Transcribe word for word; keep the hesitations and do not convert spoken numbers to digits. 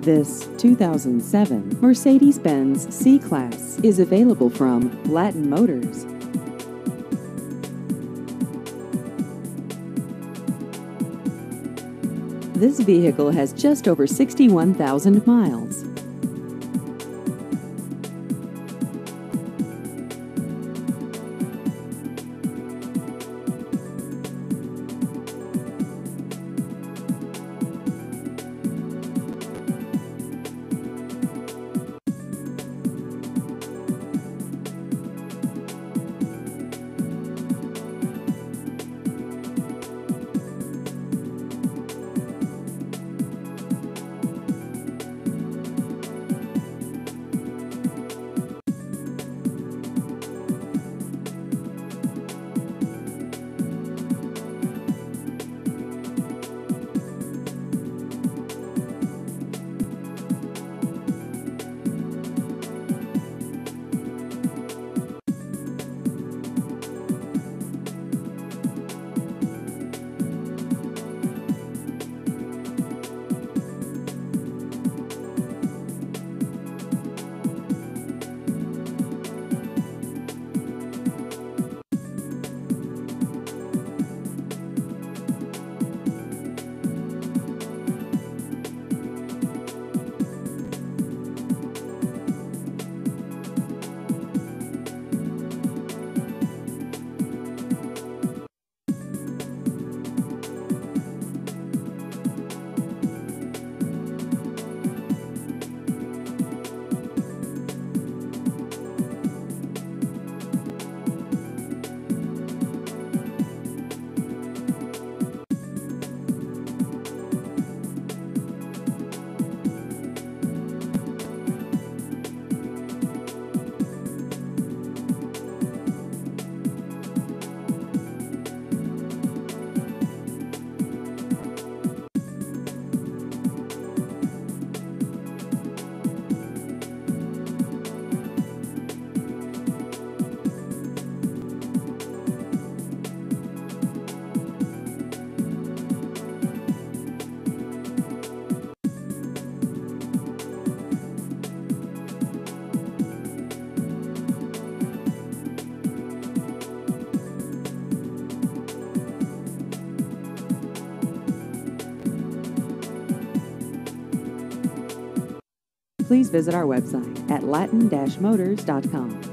This two thousand seven Mercedes-Benz C-Class is available from Latin Motors. This vehicle has just over sixty-one thousand miles. Please visit our website at latin dash motors dot com.